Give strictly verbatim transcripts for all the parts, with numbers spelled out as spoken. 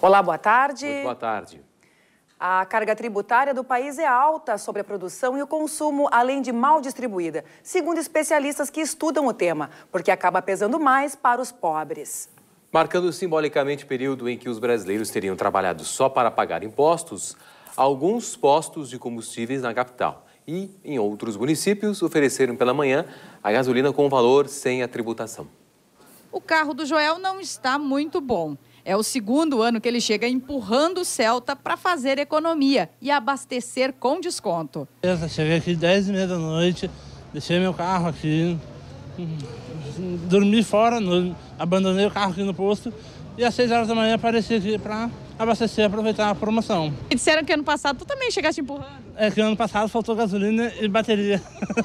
Olá, boa tarde. Muito boa tarde. A carga tributária do país é alta sobre a produção e o consumo, além de mal distribuída, segundo especialistas que estudam o tema, porque acaba pesando mais para os pobres. Marcando simbolicamente o período em que os brasileiros teriam trabalhado só para pagar impostos, alguns postos de combustíveis na capital e em outros municípios ofereceram pela manhã a gasolina com valor sem a tributação. O carro do Joel não está muito bom. É o segundo ano que ele chega empurrando o Celta para fazer economia e abastecer com desconto. Eu cheguei aqui dez e meia da noite, deixei meu carro aqui, dormi fora, no, abandonei o carro aqui no posto e às seis horas da manhã apareci aqui para abastecer e aproveitar a promoção. E disseram que ano passado tu também chegaste empurrando. É que ano passado faltou gasolina e bateria.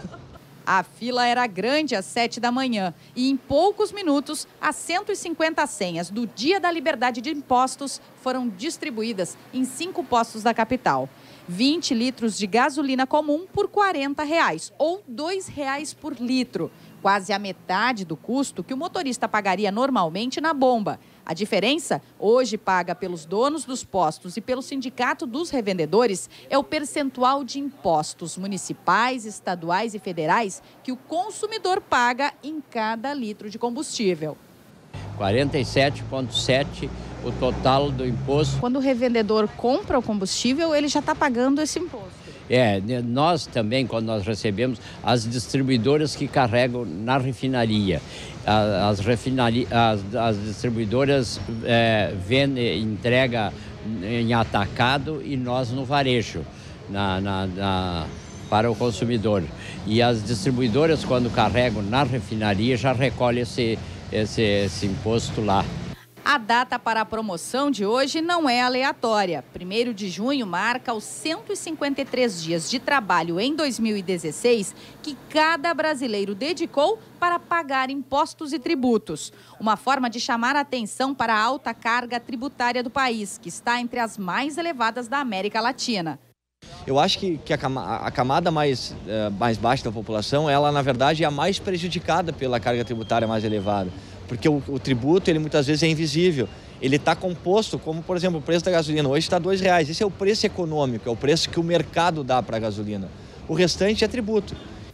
A fila era grande às sete da manhã e em poucos minutos as cento e cinquenta senhas do Dia da Liberdade de Impostos foram distribuídas em cinco postos da capital. vinte litros de gasolina comum por quarenta reais ou dois reais por litro. Quase a metade do custo que o motorista pagaria normalmente na bomba. A diferença, hoje paga pelos donos dos postos e pelo sindicato dos revendedores, é o percentual de impostos municipais, estaduais e federais que o consumidor paga em cada litro de combustível. quarenta e sete vírgula sete o total do imposto. Quando o revendedor compra o combustível, ele já está pagando esse imposto. É, nós também, quando nós recebemos, as distribuidoras que carregam na refinaria, as, refinari, as, as distribuidoras é, vendem, entrega em atacado e nós no varejo, na, na, na, para o consumidor. E as distribuidoras, quando carregam na refinaria, já recolhem esse, esse, esse imposto lá. A data para a promoção de hoje não é aleatória. primeiro de junho marca os cento e cinquenta e três dias de trabalho em dois mil e dezesseis que cada brasileiro dedicou para pagar impostos e tributos. Uma forma de chamar a atenção para a alta carga tributária do país, que está entre as mais elevadas da América Latina. Eu acho que, que a, a camada mais, uh, mais baixa da população, ela na verdade é a mais prejudicada pela carga tributária mais elevada. Porque o, o tributo, ele muitas vezes é invisível. Ele está composto, como por exemplo o preço da gasolina hoje está dois reais. Esse é o preço econômico, é o preço que o mercado dá para a gasolina. O restante é tributo.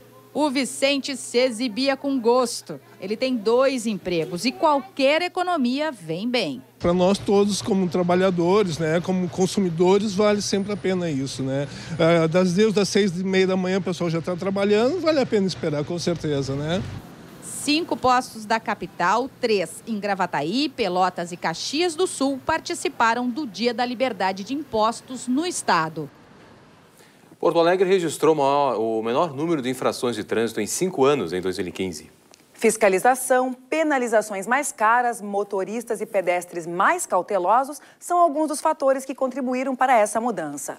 O Vicente se exibia com gosto. Ele tem dois empregos e qualquer economia vem bem. Para nós todos, como trabalhadores, né, como consumidores, vale sempre a pena isso, né? Das desde das seis e meia da manhã o pessoal já está trabalhando, vale a pena esperar, com certeza, né? Cinco postos da capital, três em Gravataí, Pelotas e Caxias do Sul participaram do Dia da Liberdade de Impostos no estado. Porto Alegre registrou maior, o menor número de infrações de trânsito em cinco anos, em dois mil e quinze. Fiscalização, penalizações mais caras, motoristas e pedestres mais cautelosos são alguns dos fatores que contribuíram para essa mudança.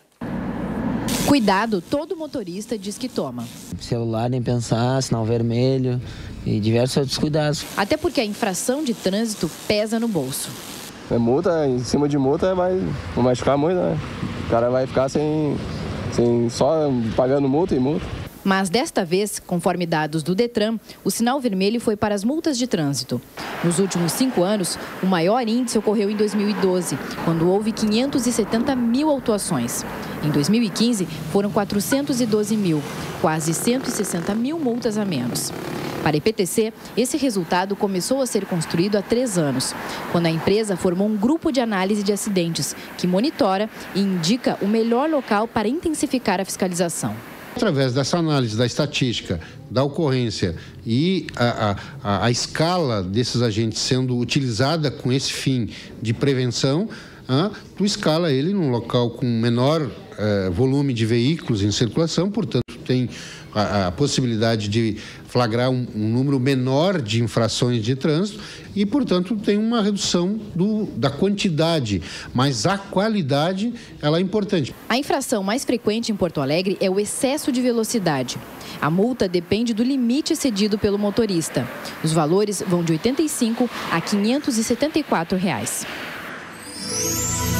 Cuidado, todo motorista diz que toma. Celular, nem pensar, sinal vermelho e diversos outros cuidados. Até porque a infração de trânsito pesa no bolso. É multa, em cima de multa vai, vai machucar muito, né? O cara vai ficar sem, sem só pagando multa e multa. Mas desta vez, conforme dados do Detran, o sinal vermelho foi para as multas de trânsito. Nos últimos cinco anos, o maior índice ocorreu em dois mil e doze, quando houve quinhentos e setenta mil autuações. Em dois mil e quinze, foram quatrocentos e doze mil, quase cento e sessenta mil multas a menos. Para a I P T C, esse resultado começou a ser construído há três anos, quando a empresa formou um grupo de análise de acidentes, que monitora e indica o melhor local para intensificar a fiscalização. Através dessa análise da estatística, da ocorrência e a, a, a escala desses agentes sendo utilizada com esse fim de prevenção, ah, tu escala ele num local com menor eh, volume de veículos em circulação, portanto tem a, a possibilidade de flagrar um, um número menor de infrações de trânsito e, portanto, tem uma redução do, da quantidade, mas a qualidade ela é importante. A infração mais frequente em Porto Alegre é o excesso de velocidade. A multa depende do limite cedido pelo motorista. Os valores vão de oitenta e cinco a quinhentos e setenta e quatro reais.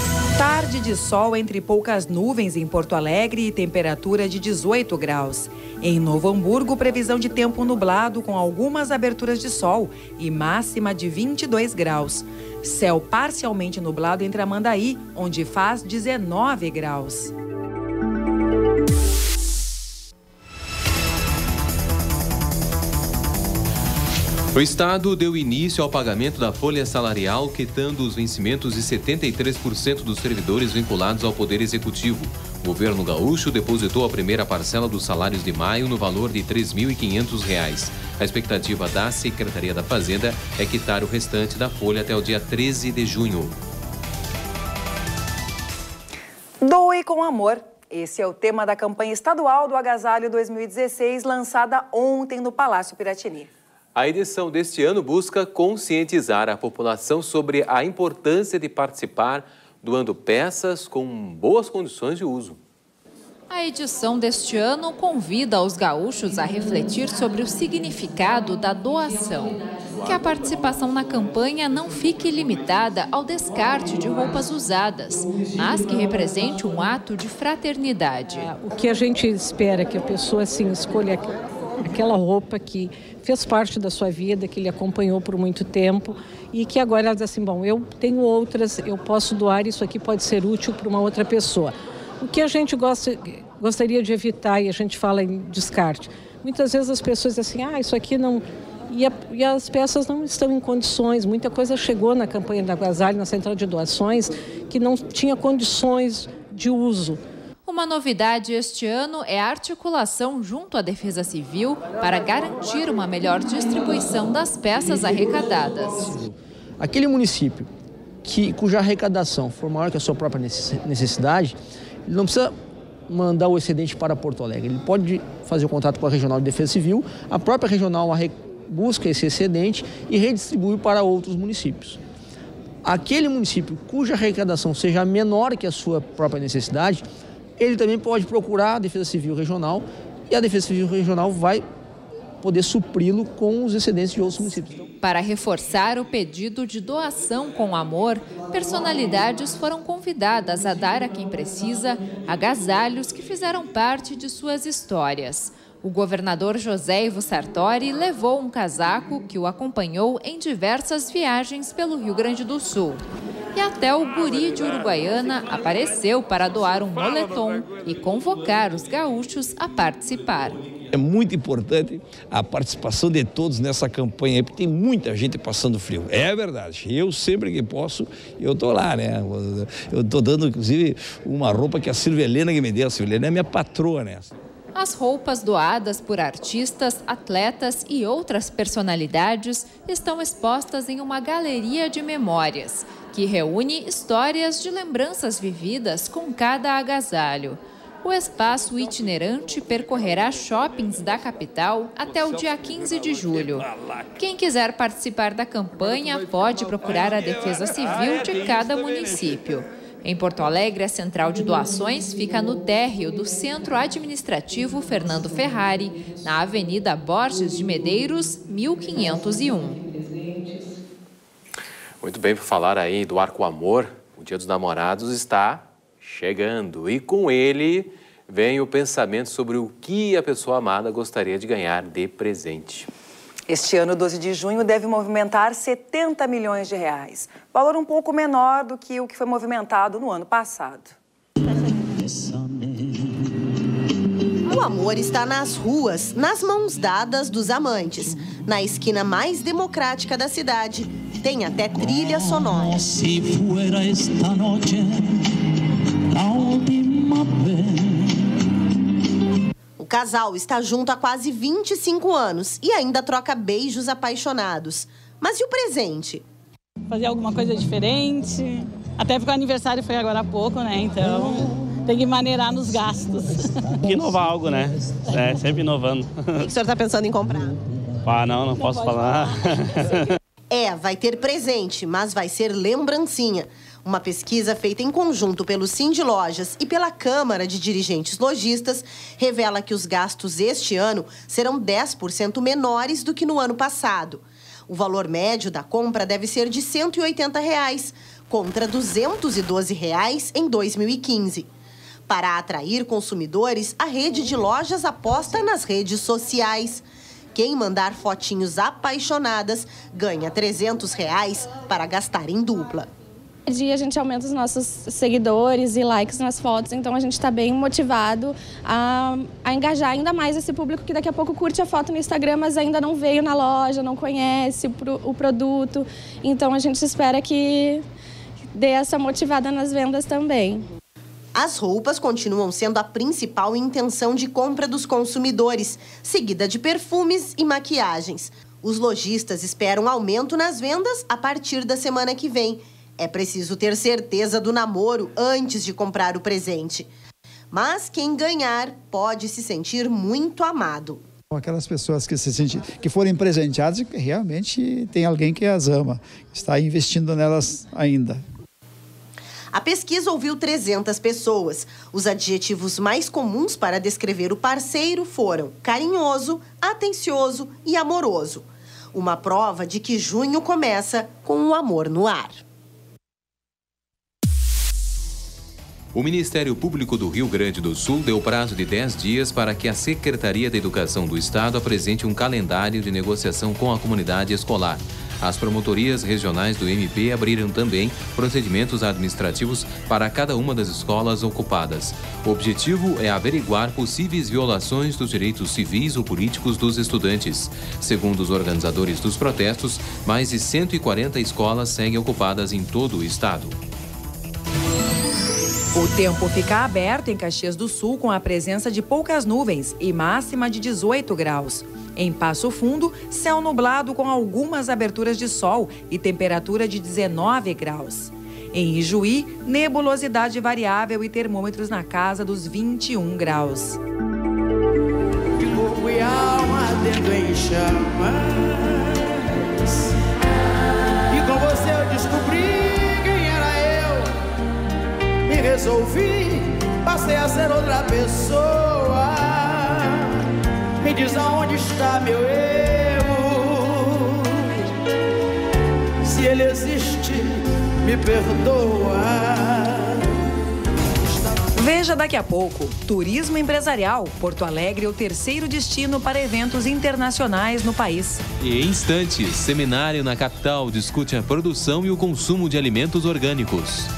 Tarde de sol entre poucas nuvens em Porto Alegre e temperatura de dezoito graus. Em Novo Hamburgo, previsão de tempo nublado com algumas aberturas de sol e máxima de vinte e dois graus. Céu parcialmente nublado em Tramandaí, onde faz dezenove graus. O Estado deu início ao pagamento da folha salarial, quitando os vencimentos de setenta e três por cento dos servidores vinculados ao Poder Executivo. O governo gaúcho depositou a primeira parcela dos salários de maio no valor de três mil e quinhentos reais. A expectativa da Secretaria da Fazenda é quitar o restante da folha até o dia treze de junho. Doe com amor. Esse é o tema da campanha estadual do Agasalho dois mil e dezesseis, lançada ontem no Palácio Piratini. A edição deste ano busca conscientizar a população sobre a importância de participar doando peças com boas condições de uso. A edição deste ano convida os gaúchos a refletir sobre o significado da doação. Que a participação na campanha não fique limitada ao descarte de roupas usadas, mas que represente um ato de fraternidade. O que a gente espera é que a pessoa assim, escolha aquela roupa que fez parte da sua vida, que lhe acompanhou por muito tempo e que agora ela diz assim, bom, eu tenho outras, eu posso doar, isso aqui pode ser útil para uma outra pessoa. O que a gente gosta, gostaria de evitar, e a gente fala em descarte, muitas vezes as pessoas dizem assim, ah, isso aqui não... E, a, e as peças não estão em condições, muita coisa chegou na campanha da Agasalho, na central de doações, que não tinha condições de uso. Uma novidade este ano é a articulação junto à Defesa Civil para garantir uma melhor distribuição das peças arrecadadas. Aquele município que, cuja arrecadação for maior que a sua própria necessidade, ele não precisa mandar o excedente para Porto Alegre. Ele pode fazer o contato com a Regional de Defesa Civil, a própria Regional busca esse excedente e redistribui para outros municípios. Aquele município cuja arrecadação seja menor que a sua própria necessidade, ele também pode procurar a Defesa Civil Regional e a Defesa Civil Regional vai poder supri-lo com os excedentes de outros municípios. Para reforçar o pedido de doação com amor, personalidades foram convidadas a dar a quem precisa agasalhos que fizeram parte de suas histórias. O governador José Ivo Sartori levou um casaco que o acompanhou em diversas viagens pelo Rio Grande do Sul. E até o guri de Uruguaiana apareceu para doar um moletom e convocar os gaúchos a participar. É muito importante a participação de todos nessa campanha, porque tem muita gente passando frio. É verdade. Eu sempre que posso, eu tô lá, né? Eu tô dando, inclusive, uma roupa que a Silvia Helena que me deu. A Silvia Helena é minha patroa nessa. As roupas doadas por artistas, atletas e outras personalidades estão expostas em uma galeria de memórias, que reúne histórias de lembranças vividas com cada agasalho. O espaço itinerante percorrerá shoppings da capital até o dia quinze de julho. Quem quiser participar da campanha pode procurar a Defesa Civil de cada município. Em Porto Alegre, a central de doações fica no térreo do Centro Administrativo Fernando Ferrari, na Avenida Borges de Medeiros, mil quinhentos e um. Muito bem, por falar aí do Arco Amor, o Dia dos Namorados está chegando. E com ele vem o pensamento sobre o que a pessoa amada gostaria de ganhar de presente. Este ano, doze de junho, deve movimentar setenta milhões de reais. Valor um pouco menor do que o que foi movimentado no ano passado. O amor está nas ruas, nas mãos dadas dos amantes. Na esquina mais democrática da cidade, tem até trilha sonora. Se fuera esta noche la última vez. O casal está junto há quase vinte e cinco anos e ainda troca beijos apaixonados. Mas e o presente? Fazer alguma coisa diferente. Até porque o aniversário foi agora há pouco, né? Então tem que maneirar nos gastos. Inovar algo, né? É, sempre inovando. O que o senhor está pensando em comprar? Ah, não, não, não posso falar. falar. É, vai ter presente, mas vai ser lembrancinha. Uma pesquisa feita em conjunto pelo Cindy Lojas e pela Câmara de Dirigentes Lojistas revela que os gastos este ano serão dez por cento menores do que no ano passado. O valor médio da compra deve ser de cento e oitenta reais, contra duzentos e doze reais em dois mil e quinze. Para atrair consumidores, a rede de lojas aposta nas redes sociais. Quem mandar fotinhos apaixonadas ganha trezentos reais para gastar em dupla. Dia a gente aumenta os nossos seguidores e likes nas fotos, então a gente está bem motivado a, a engajar ainda mais esse público que daqui a pouco curte a foto no Instagram, mas ainda não veio na loja, não conhece o, o produto. Então a gente espera que dê essa motivada nas vendas também. As roupas continuam sendo a principal intenção de compra dos consumidores, seguida de perfumes e maquiagens. Os lojistas esperam aumento nas vendas a partir da semana que vem. É preciso ter certeza do namoro antes de comprar o presente. Mas quem ganhar pode se sentir muito amado. Aquelas pessoas que, se sentem, que forem presenteadas, realmente tem alguém que as ama, está investindo nelas ainda. A pesquisa ouviu trezentas pessoas. Os adjetivos mais comuns para descrever o parceiro foram carinhoso, atencioso e amoroso. Uma prova de que junho começa com o amor no ar. O Ministério Público do Rio Grande do Sul deu prazo de dez dias para que a Secretaria da Educação do Estado apresente um calendário de negociação com a comunidade escolar. As promotorias regionais do M P abriram também procedimentos administrativos para cada uma das escolas ocupadas. O objetivo é averiguar possíveis violações dos direitos civis ou políticos dos estudantes. Segundo os organizadores dos protestos, mais de cento e quarenta escolas seguem ocupadas em todo o estado. O tempo fica aberto em Caxias do Sul com a presença de poucas nuvens e máxima de dezoito graus. Em Passo Fundo, céu nublado com algumas aberturas de sol e temperatura de dezenove graus. Em Ijuí, nebulosidade variável e termômetros na casa dos vinte e um graus. De corpo e alma ardendo em chamas. E com você eu descobri quem era eu. Me resolvi, passei a ser outra pessoa. Me diz aonde está meu erro. Se ele existe, me perdoa. Veja daqui a pouco. Turismo empresarial. Porto Alegre é o terceiro destino para eventos internacionais no país. E em instantes, seminário na capital discute a produção e o consumo de alimentos orgânicos.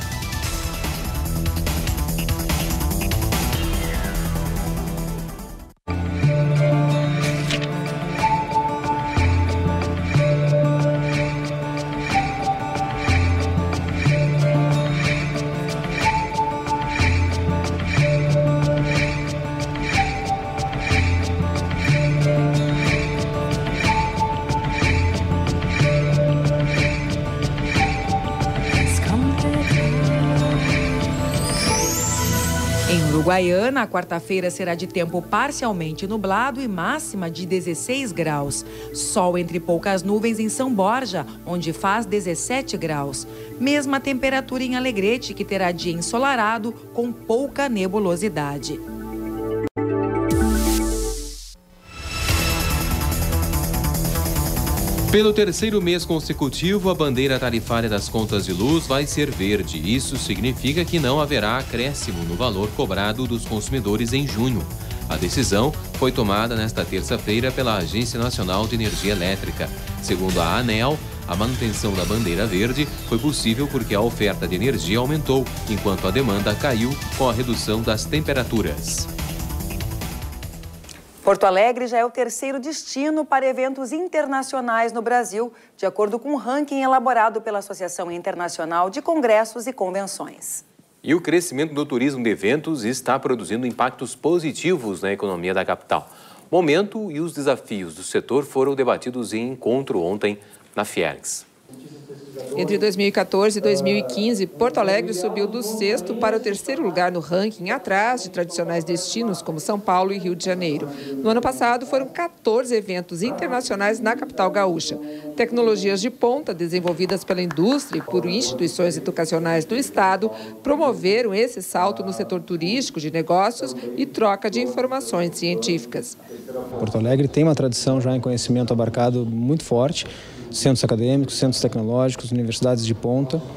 Uruguaiana, a quarta-feira será de tempo parcialmente nublado e máxima de dezesseis graus. Sol entre poucas nuvens em São Borja, onde faz dezessete graus. Mesma temperatura em Alegrete, que terá dia ensolarado com pouca nebulosidade. Pelo terceiro mês consecutivo, a bandeira tarifária das contas de luz vai ser verde. Isso significa que não haverá acréscimo no valor cobrado dos consumidores em junho. A decisão foi tomada nesta terça-feira pela Agência Nacional de Energia Elétrica. Segundo a ANEEL, a manutenção da bandeira verde foi possível porque a oferta de energia aumentou, enquanto a demanda caiu com a redução das temperaturas. Porto Alegre já é o terceiro destino para eventos internacionais no Brasil, de acordo com um ranking elaborado pela Associação Internacional de Congressos e Convenções. E o crescimento do turismo de eventos está produzindo impactos positivos na economia da capital. O momento e os desafios do setor foram debatidos em encontro ontem na Fiergs. Entre dois mil e quatorze e dois mil e quinze, Porto Alegre subiu do sexto para o terceiro lugar no ranking, atrás de tradicionais destinos como São Paulo e Rio de Janeiro. No ano passado, foram quatorze eventos internacionais na capital gaúcha. Tecnologias de ponta, desenvolvidas pela indústria e por instituições educacionais do Estado, promoveram esse salto no setor turístico, de negócios e troca de informações científicas. Porto Alegre tem uma tradição já em conhecimento abarcado muito forte. Centros acadêmicos, centros tecnológicos, universidades de ponta.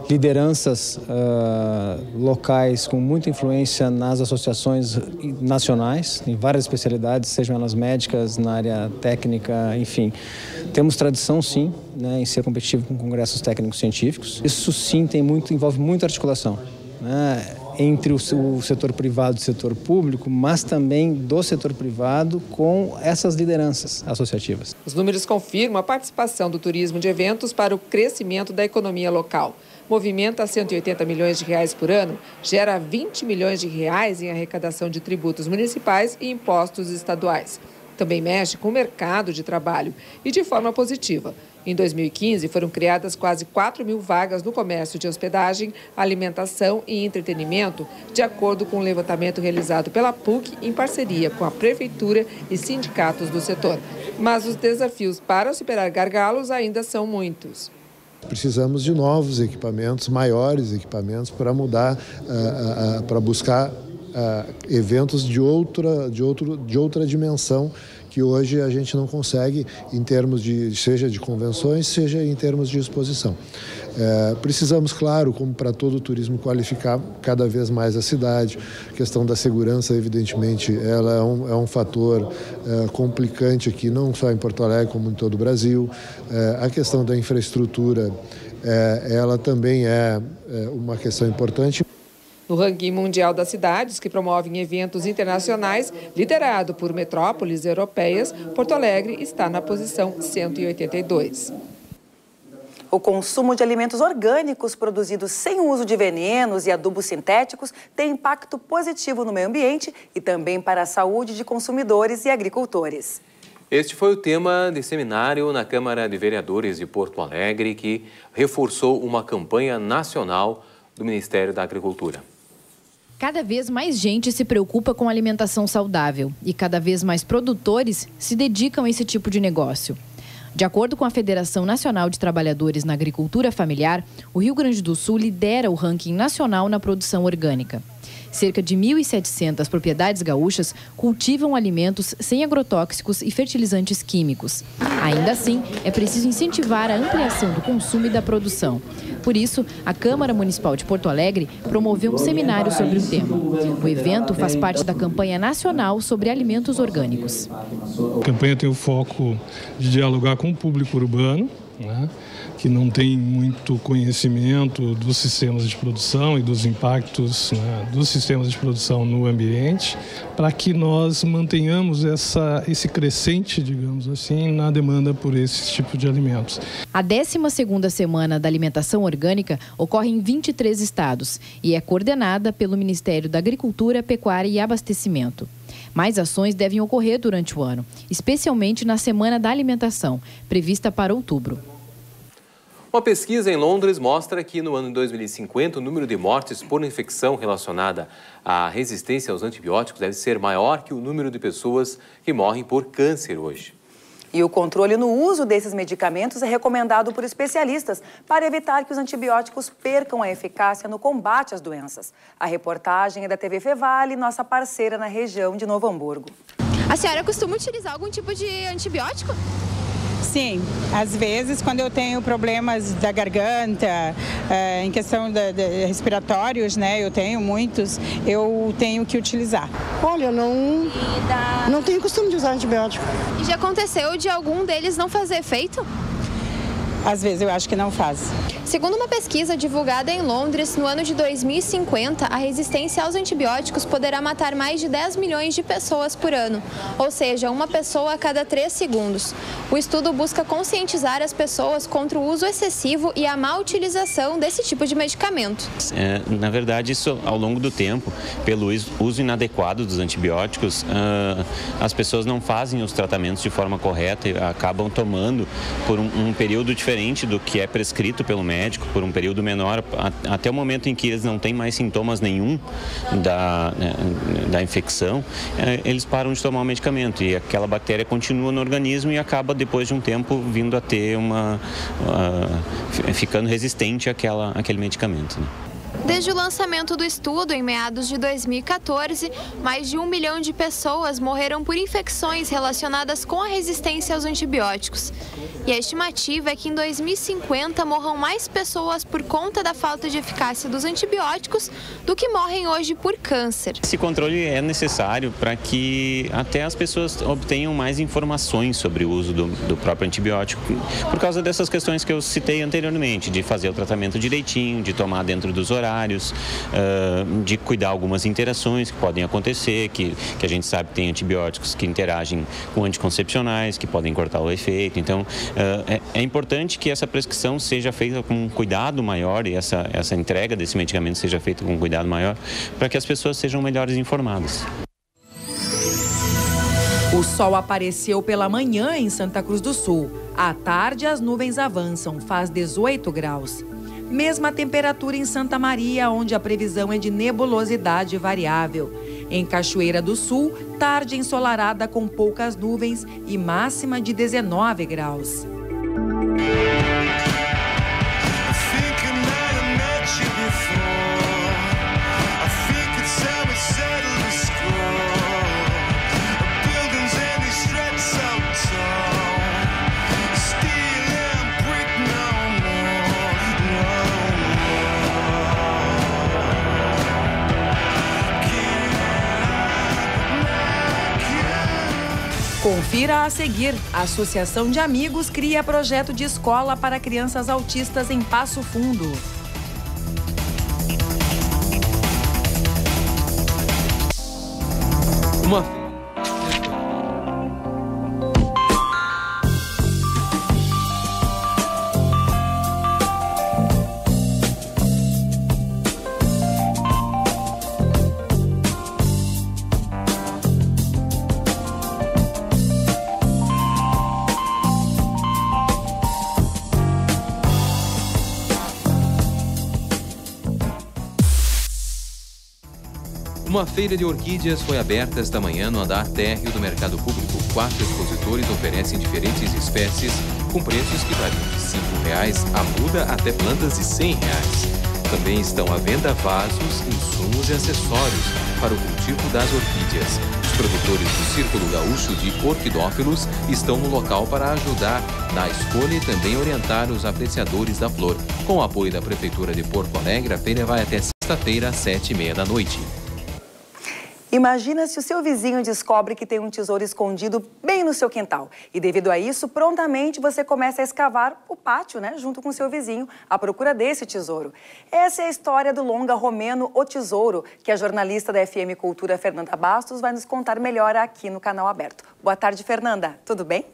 lideranças uh, locais com muita influência nas associações nacionais, em várias especialidades, sejam elas médicas, na área técnica, enfim. Temos tradição, sim, né, em ser competitivo com congressos técnicos científicos. Isso, sim, tem muito, envolve muita articulação, né, entre o, o setor privado e o setor público, mas também do setor privado com essas lideranças associativas. Os números confirmam a participação do turismo de eventos para o crescimento da economia local. Movimenta cento e oitenta milhões de reais por ano, gera vinte milhões de reais em arrecadação de tributos municipais e impostos estaduais. Também mexe com o mercado de trabalho e de forma positiva. Em dois mil e quinze, foram criadas quase quatro mil vagas no comércio de hospedagem, alimentação e entretenimento, de acordo com o levantamento realizado pela P U C em parceria com a Prefeitura e sindicatos do setor. Mas os desafios para superar gargalos ainda são muitos. Precisamos de novos equipamentos, maiores equipamentos, para mudar, uh, uh, para buscar uh, eventos de outra, de, outro, de outra dimensão, que hoje a gente não consegue em termos de, seja de convenções, seja em termos de exposição. É, precisamos, claro, como para todo o turismo, qualificar cada vez mais a cidade. A questão da segurança, evidentemente, ela é um, é um fator é, complicante aqui, não só em Porto Alegre, como em todo o Brasil. É, a questão da infraestrutura, é, ela também é, é uma questão importante. No ranking mundial das cidades que promovem eventos internacionais, liderado por metrópoles europeias, Porto Alegre está na posição cento e oitenta e dois. O consumo de alimentos orgânicos produzidos sem o uso de venenos e adubos sintéticos tem impacto positivo no meio ambiente e também para a saúde de consumidores e agricultores. Este foi o tema de seminário na Câmara de Vereadores de Porto Alegre, que reforçou uma campanha nacional do Ministério da Agricultura. Cada vez mais gente se preocupa com alimentação saudável e cada vez mais produtores se dedicam a esse tipo de negócio. De acordo com a Federação Nacional de Trabalhadores na Agricultura Familiar, o Rio Grande do Sul lidera o ranking nacional na produção orgânica. Cerca de mil e setecentas propriedades gaúchas cultivam alimentos sem agrotóxicos e fertilizantes químicos. Ainda assim, é preciso incentivar a ampliação do consumo e da produção. Por isso, a Câmara Municipal de Porto Alegre promoveu um seminário sobre o tema. O evento faz parte da campanha nacional sobre alimentos orgânicos. A campanha tem o foco de dialogar com o público urbano, né, que não tem muito conhecimento dos sistemas de produção e dos impactos, né, dos sistemas de produção no ambiente, para que nós mantenhamos essa, esse crescente, digamos assim, na demanda por esse tipo de alimentos. A décima segunda Semana da Alimentação Orgânica ocorre em vinte e três estados e é coordenada pelo Ministério da Agricultura, Pecuária e Abastecimento. Mais ações devem ocorrer durante o ano, especialmente na Semana da Alimentação, prevista para outubro. Uma pesquisa em Londres mostra que no ano de dois mil e cinquenta o número de mortes por infecção relacionada à resistência aos antibióticos deve ser maior que o número de pessoas que morrem por câncer hoje. E o controle no uso desses medicamentos é recomendado por especialistas para evitar que os antibióticos percam a eficácia no combate às doenças. A reportagem é da T V Fevale, nossa parceira na região de Novo Hamburgo. A senhora costuma utilizar algum tipo de antibiótico? Sim, às vezes quando eu tenho problemas da garganta, é, em questão de, de respiratórios, né, eu tenho muitos, eu tenho que utilizar. Olha, eu não, não tenho costume de usar antibiótico. E já aconteceu de algum deles não fazer efeito? Às vezes eu acho que não faz. Segundo uma pesquisa divulgada em Londres, no ano de dois mil e cinquenta, a resistência aos antibióticos poderá matar mais de dez milhões de pessoas por ano, ou seja, uma pessoa a cada três segundos. O estudo busca conscientizar as pessoas contra o uso excessivo e a má utilização desse tipo de medicamento. É, na verdade, isso ao longo do tempo, pelo uso inadequado dos antibióticos, uh, as pessoas não fazem os tratamentos de forma correta e acabam tomando por um, um período diferente do que é prescrito pelo médico, por um período menor, até o momento em que eles não têm mais sintomas nenhum da, da infecção, eles param de tomar o medicamento e aquela bactéria continua no organismo e acaba depois de um tempo vindo a ter uma, uh, ficando resistente àquela, àquele medicamento, né? Desde o lançamento do estudo, em meados de dois mil e quatorze, mais de um milhão de pessoas morreram por infecções relacionadas com a resistência aos antibióticos. E a estimativa é que em dois mil e cinquenta morram mais pessoas por conta da falta de eficácia dos antibióticos do que morrem hoje por câncer. Esse controle é necessário para que até as pessoas obtenham mais informações sobre o uso do, do próprio antibiótico, por causa dessas questões que eu citei anteriormente, de fazer o tratamento direitinho, de tomar dentro dos horários, uh, de cuidar algumas interações que podem acontecer, que, que a gente sabe que tem antibióticos que interagem com anticoncepcionais, que podem cortar o efeito. Então, uh, é, é importante que essa prescrição seja feita com um cuidado maior e essa, essa entrega desse medicamento seja feita com um cuidado maior, para que as pessoas sejam melhores informadas. O sol apareceu pela manhã em Santa Cruz do Sul. À tarde, as nuvens avançam, faz dezoito graus. Mesma temperatura em Santa Maria, onde a previsão é de nebulosidade variável. Em Cachoeira do Sul, tarde ensolarada com poucas nuvens e máxima de dezenove graus. Confira a seguir. A Associação de Amigos cria projeto de escola para crianças autistas em Passo Fundo. Uma Uma feira de orquídeas foi aberta esta manhã no andar térreo do Mercado Público. Quatro expositores oferecem diferentes espécies com preços que variam de cinco reais a muda até plantas de cem reais. Também estão à venda vasos, insumos e acessórios para o cultivo das orquídeas. Os produtores do Círculo Gaúcho de Orquidófilos estão no local para ajudar na escolha e também orientar os apreciadores da flor. Com o apoio da Prefeitura de Porto Alegre, a feira vai até sexta-feira às sete e meia da noite. Imagina se o seu vizinho descobre que tem um tesouro escondido bem no seu quintal. E devido a isso, prontamente você começa a escavar o pátio, né, junto com seu vizinho, à procura desse tesouro. Essa é a história do longa romeno O Tesouro, que a jornalista da F M Cultura, Fernanda Bastos, vai nos contar melhor aqui no Canal Aberto. Boa tarde, Fernanda. Tudo bem?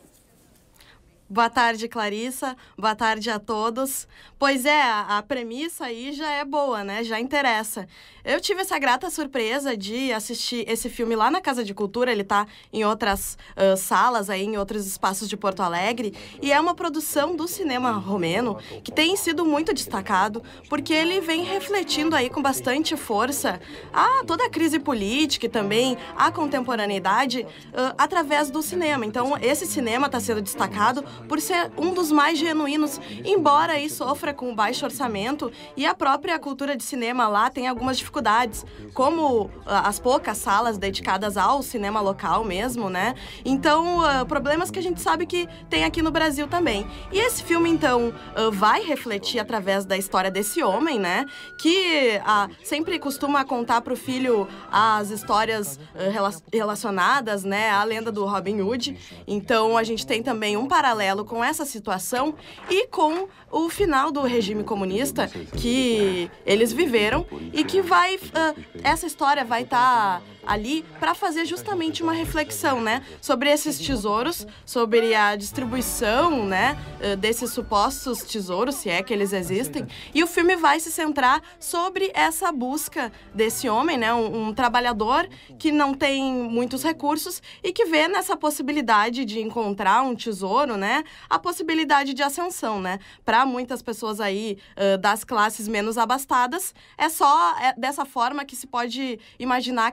Boa tarde, Clarissa. Boa tarde a todos. Pois é, a, a premissa aí já é boa, né? Já interessa. Eu tive essa grata surpresa de assistir esse filme lá na Casa de Cultura. Ele tá em outras uh, salas, aí, em outros espaços de Porto Alegre. E é uma produção do cinema romeno que tem sido muito destacado, porque ele vem refletindo aí com bastante força a toda a crise política e também a contemporaneidade uh, através do cinema. Então, esse cinema está sendo destacado por ser um dos mais genuínos, embora aí sofra com baixo orçamento e a própria cultura de cinema lá tem algumas dificuldades, como uh, as poucas salas dedicadas ao cinema local mesmo, né? Então, uh, problemas que a gente sabe que tem aqui no Brasil também. E esse filme, então, uh, vai refletir através da história desse homem, né? Que uh, sempre costuma contar para o filho as histórias uh, rela relacionadas, né, à lenda do Robin Hood. Então, a gente tem também um paralelo com essa situação e com o final do regime comunista que eles viveram e que vai, uh, essa história vai estar tá ali para fazer justamente uma reflexão, né, sobre esses tesouros, sobre a distribuição, né, uh, desses supostos tesouros, se é que eles existem, e o filme vai se centrar sobre essa busca desse homem, né, um, um trabalhador que não tem muitos recursos e que vê nessa possibilidade de encontrar um tesouro, né, a possibilidade de ascensão, né? Para muitas pessoas aí uh, das classes menos abastadas, é só é dessa forma que se pode imaginar que se possa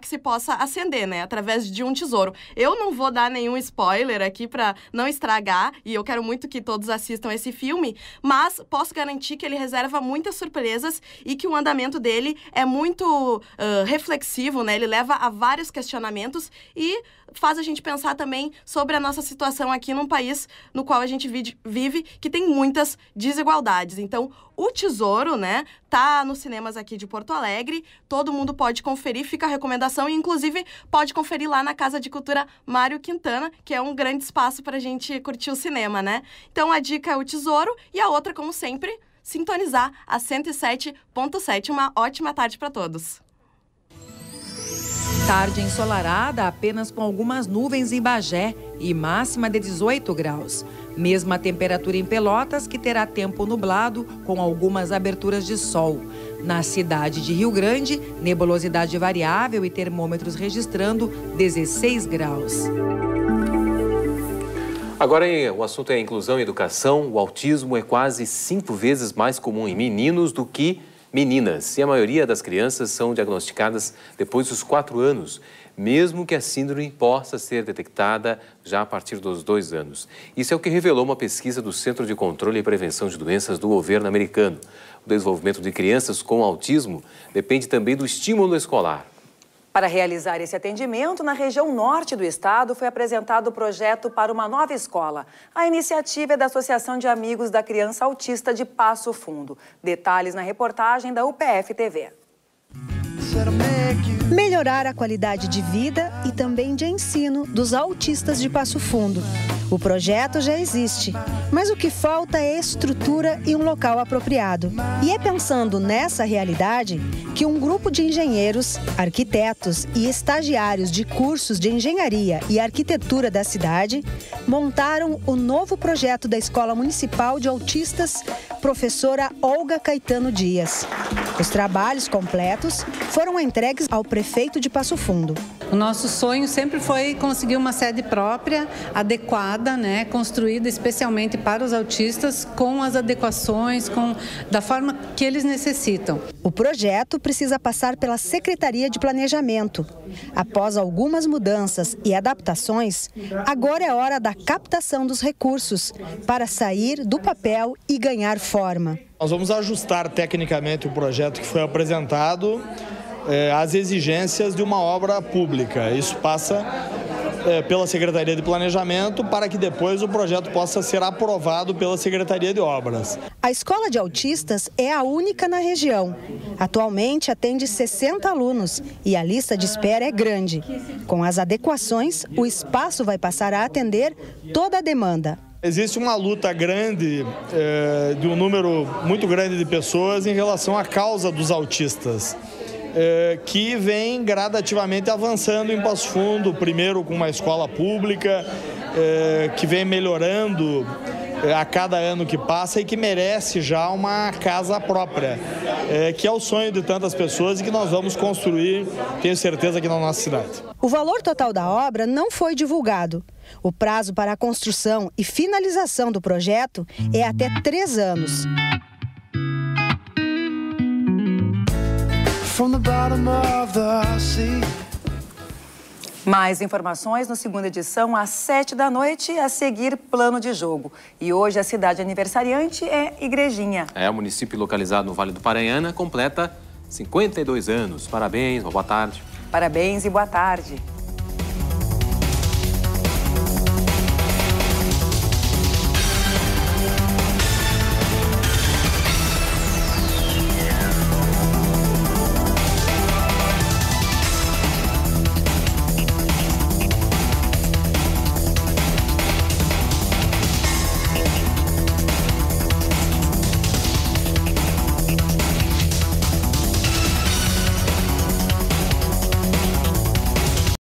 possa acender, né, através de um tesouro. Eu não vou dar nenhum spoiler aqui para não estragar, e eu quero muito que todos assistam esse filme, mas posso garantir que ele reserva muitas surpresas e que o andamento dele é muito uh, reflexivo, né? Ele leva a vários questionamentos e faz a gente pensar também sobre a nossa situação aqui num país no qual a gente vive, que tem muitas desigualdades. Então, O Tesouro, né, tá nos cinemas aqui de Porto Alegre, todo mundo pode conferir, fica a recomendação, e inclusive pode conferir lá na Casa de Cultura Mário Quintana, que é um grande espaço para a gente curtir o cinema, né? Então, a dica é O Tesouro, e a outra, como sempre, sintonizar a cento e sete ponto sete. Uma ótima tarde para todos. Tarde ensolarada, apenas com algumas nuvens em Bagé e máxima de dezoito graus. Mesma temperatura em Pelotas, que terá tempo nublado com algumas aberturas de sol. Na cidade de Rio Grande, nebulosidade variável e termômetros registrando dezesseis graus. Agora, o assunto é a inclusão e educação. O autismo é quase cinco vezes mais comum em meninos do que meninas, e a maioria das crianças são diagnosticadas depois dos quatro anos, mesmo que a síndrome possa ser detectada já a partir dos dois anos. Isso é o que revelou uma pesquisa do Centro de Controle e Prevenção de Doenças do governo americano. O desenvolvimento de crianças com autismo depende também do estímulo escolar. Para realizar esse atendimento, na região norte do estado, foi apresentado o projeto para uma nova escola. A iniciativa é da Associação de Amigos da Criança Autista de Passo Fundo. Detalhes na reportagem da U P F T V. Melhorar a qualidade de vida e também de ensino dos autistas de Passo Fundo. O projeto já existe, mas o que falta é estrutura e um local apropriado. E é pensando nessa realidade que um grupo de engenheiros, arquitetos e estagiários de cursos de engenharia e arquitetura da cidade montaram o novo projeto da Escola Municipal de Autistas, professora Olga Caetano Dias. Os trabalhos completos foram entregues ao prefeito de Passo Fundo. O nosso sonho sempre foi conseguir uma sede própria, adequada, né, construída especialmente para os autistas, com as adequações, com, da forma que eles necessitam. O projeto precisa passar pela Secretaria de Planejamento. Após algumas mudanças e adaptações, agora é hora da captação dos recursos para sair do papel e ganhar forma. Nós vamos ajustar tecnicamente o projeto que foi apresentado eh, às exigências de uma obra pública. Isso passa eh, pela Secretaria de Planejamento para que depois o projeto possa ser aprovado pela Secretaria de Obras. A Escola de Autistas é a única na região. Atualmente atende sessenta alunos e a lista de espera é grande. Com as adequações, o espaço vai passar a atender toda a demanda. Existe uma luta grande, é, de um número muito grande de pessoas em relação à causa dos autistas, é, que vem gradativamente avançando em Passo Fundo, primeiro com uma escola pública, é, que vem melhorando é, a cada ano que passa e que merece já uma casa própria, é, que é o sonho de tantas pessoas e que nós vamos construir, tenho certeza, aqui na nossa cidade. O valor total da obra não foi divulgado. O prazo para a construção e finalização do projeto é até três anos. Mais informações na segunda edição, às sete da noite, a seguir Plano de Jogo. E hoje a cidade aniversariante é Igrejinha. É, o município localizado no Vale do Paranhana completa cinquenta e dois anos. Parabéns, uma boa tarde. Parabéns e boa tarde.